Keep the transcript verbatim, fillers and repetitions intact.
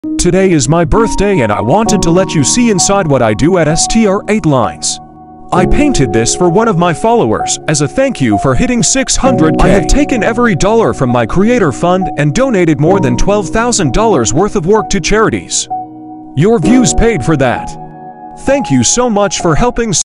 Today is my birthday and I wanted to let you see inside what I do at S T R eight Lines. I painted this for one of my followers as a thank you for hitting six hundred K. I have taken every dollar from my creator fund and donated more than twelve thousand dollars worth of work to charities. Your views paid for that. Thank you so much for helping